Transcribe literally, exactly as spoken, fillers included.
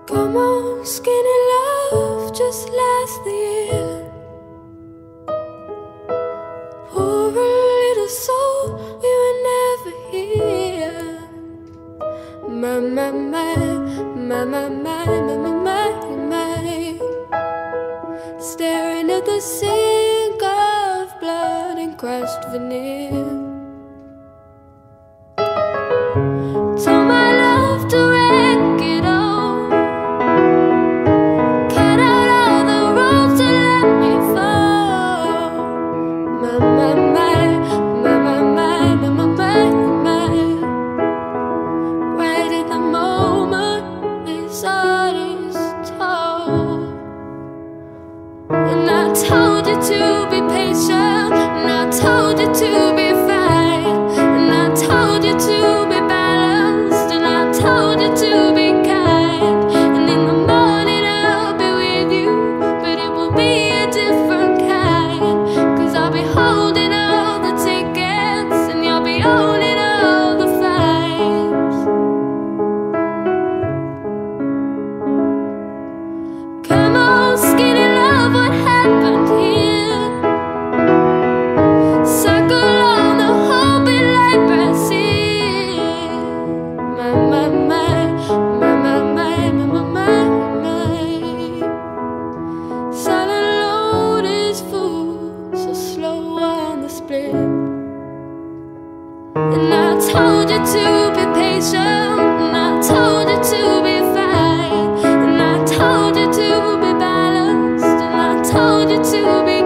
Come on, skinny love, just last the year. Poor little soul, we were never here. My, my, my, my, my, my, my, my, my, my. Staring at the sink of blood and crushed veneer. Told my love to wreck it all, cut out all the ropes to let me fall. My, my, my, my, my, my, my, my, my, my. Right at the moment his heart is told. And I told you to be patient, and I told you to be fine, and I told you to be balanced, and I told you to be kind. And in the morning I'll be with you, but it will be a different kind. Cause I'll be holding all the tickets, and you'll be owning all the flights. Come on, skinny love, what happened here? Circle on the whole bit like Brazil. My, my, my, my, my, my, my, my, my. Silent load is full, so slow on the split. And I told you to be patient, and I told you to be fine, and I told you to be balanced, and I told you to be